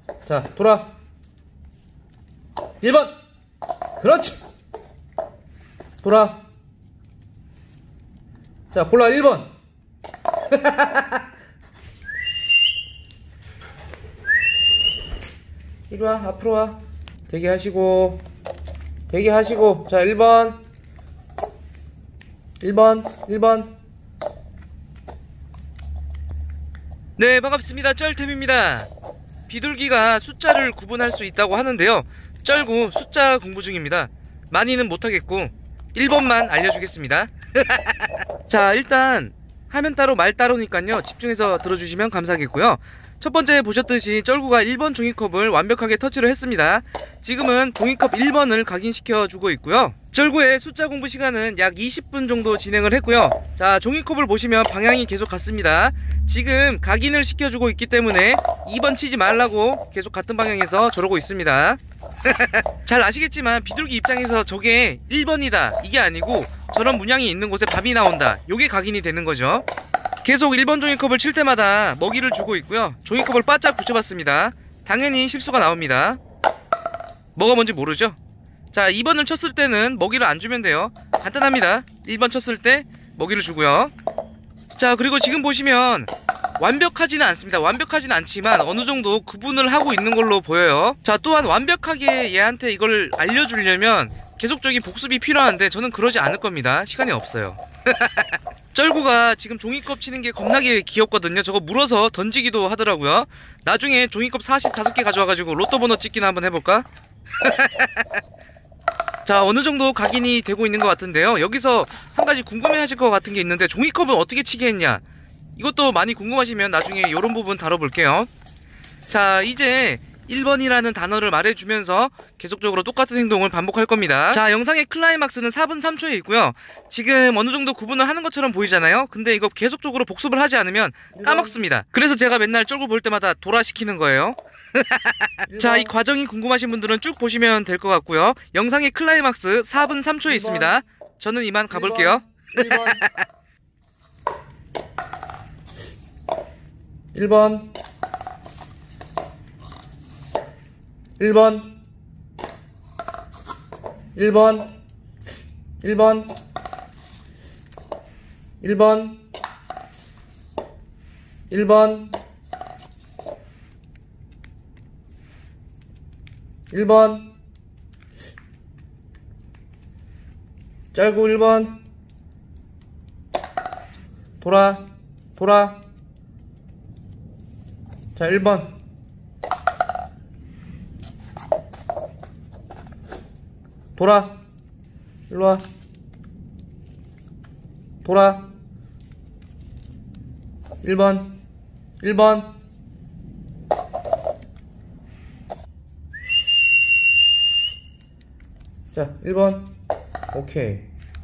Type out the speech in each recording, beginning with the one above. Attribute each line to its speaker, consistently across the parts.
Speaker 1: 자, 돌아. 1번. 그렇지. 돌아. 자, 골라. 1번. 이리 와. 앞으로 와. 대기하시고. 대기하시고. 자, 1번. 1번. 1번.
Speaker 2: 네, 반갑습니다. 쩔템입니다. 비둘기가 숫자를 구분할 수 있다고 하는데요, 쩔구 숫자 공부 중입니다. 많이는 못하겠고 1번만 알려주겠습니다. 자, 일단 화면 따로 말 따로니까요, 집중해서 들어주시면 감사하겠고요. 첫 번째 보셨듯이 쩔구가 1번 종이컵을 완벽하게 터치를 했습니다. 지금은 종이컵 1번을 각인시켜 주고 있고요. 쩔구의 숫자 공부 시간은 약 20분 정도 진행을 했고요. 자, 종이컵을 보시면 방향이 계속 같습니다. 지금 각인을 시켜주고 있기 때문에 2번 치지 말라고 계속 같은 방향에서 저러고 있습니다. 잘 아시겠지만 비둘기 입장에서 저게 1번이다 이게 아니고 저런 문양이 있는 곳에 밥이 나온다, 요게 각인이 되는 거죠. 계속 1번 종이컵을 칠 때마다 먹이를 주고 있고요. 종이컵을 바짝 붙여봤습니다. 당연히 실수가 나옵니다. 뭐가 뭔지 모르죠? 자, 2번을 쳤을 때는 먹이를 안 주면 돼요. 간단합니다. 1번 쳤을 때 먹이를 주고요. 자, 그리고 지금 보시면 완벽하지는 않습니다. 완벽하지는 않지만 어느정도 구분을 하고 있는 걸로 보여요. 자, 또한 완벽하게 얘한테 이걸 알려주려면 계속적인 복습이 필요한데 저는 그러지 않을 겁니다. 시간이 없어요. 쩔구가 지금 종이컵 치는 게 겁나게 귀엽거든요. 저거 물어서 던지기도 하더라고요. 나중에 종이컵 45개 가져와가지고 로또 번호 찍기나 한번 해볼까? 자, 어느정도 각인이 되고 있는 것 같은데요, 여기서 한 가지 궁금해 하실 것 같은 게 있는데, 종이컵은 어떻게 치게 했냐, 이것도 많이 궁금하시면 나중에 이런 부분 다뤄볼게요. 자, 이제 1번이라는 단어를 말해주면서 계속적으로 똑같은 행동을 반복할 겁니다. 자, 영상의 클라이막스는 4분 3초에 있고요. 지금 어느정도 구분을 하는 것처럼 보이잖아요. 근데 이거 계속적으로 복습을 하지 않으면 까먹습니다. 그래서 제가 맨날 쩔구 볼 때마다 돌아시키는 거예요. 자, 이 과정이 궁금하신 분들은 쭉 보시면 될 것 같고요. 영상의 클라이막스 4분 3초에 있습니다. 저는 이만 가볼게요.
Speaker 1: 1번. 1번. 1번. 1번. 1번. 1번. 1번. 쩔구 1번. 돌아. 돌아. 자, 1번. 돌아. 일로와. 돌아. 1번. 1번. 자, 1번. 오케이.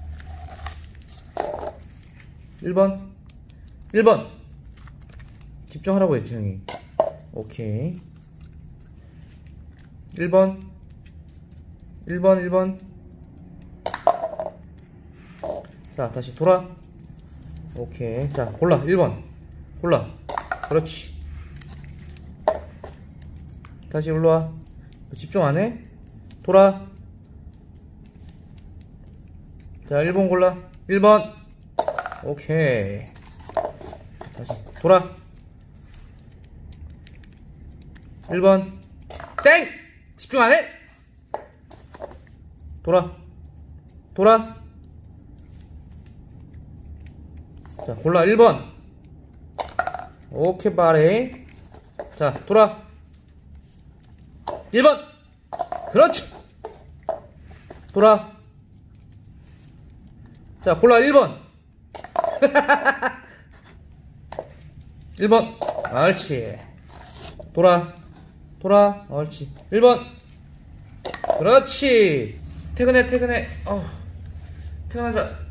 Speaker 1: 1번. 1번. 집중하라고 했지, 형이. 오케이. 1번. 1번. 1번. 자, 다시 돌아. 오케이. 자, 골라. 1번. 골라. 그렇지. 다시 올라와. 집중 안 해? 돌아. 자, 1번 골라. 1번. 오케이. 다시 돌아. 1번. 땡! 집중 안 해? 돌아. 돌아. 자, 골라. 1번. 오케이, 빠레. 자, 돌아. 1번. 그렇지. 돌아. 자, 골라. 1번. 1번. 옳지. 돌아. 돌아. 옳지. 1번. 그렇지. 퇴근해, 퇴근해. 퇴근하자.